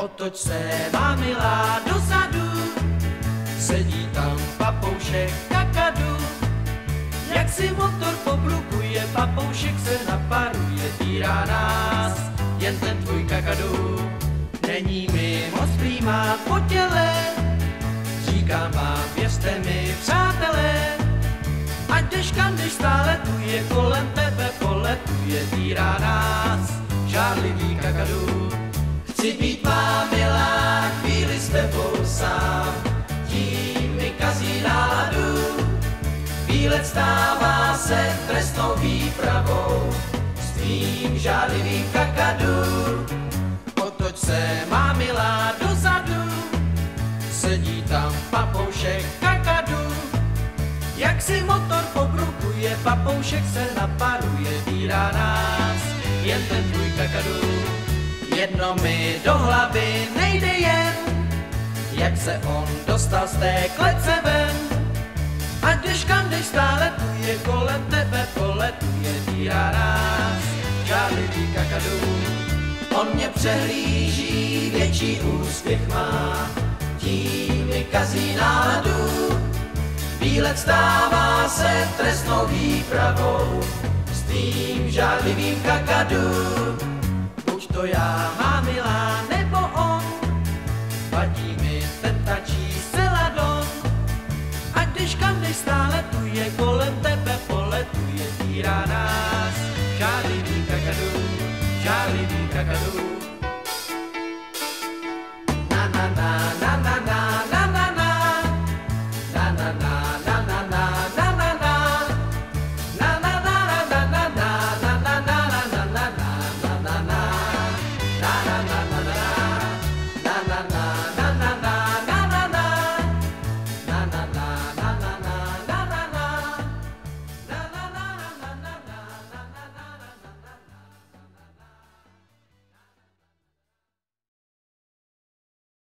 Otoč se, má milá, dozadu, sedí tam papoušek kakadu. Jak si motor poblukuje, papoušek se naparuje, týrá nás jen ten tvůj kakadu. Není mi moc prýmá po těle, říkám vám, věřte mi, přátelé, ať jdeš kam jdeš, stále tu je, kolem tebe poletuje, týrá nás žárlivý kakadu. Chci být má milá, chvíli s tebou sám, tím mi kazí náladu. Výlet stává se trestnou výpravou s tvým žárlivým kakadu. Otoč se, má milá, dozadu, sedí tam papoušek kakadu. Jak si motor pobrukuje, papoušek se naparuje, týrá nás jen ten tvůj kakadu. Jedno mi do hlavy nejde jen, jak se on dostal z té klece ven. A když kam jdeš, stále tu je, kolem tebe poletuje, týrá nás žárlivý kakadu. On mě přehlíží, větší úspěch má, tím mi kazí náladu. Výlet stává se trestnou výpravou s tvým žárlivým kakadu. Buď to já, má milá, nebo on, vadí mi ten tačí seladon. A když kam jdeš, stále tu je,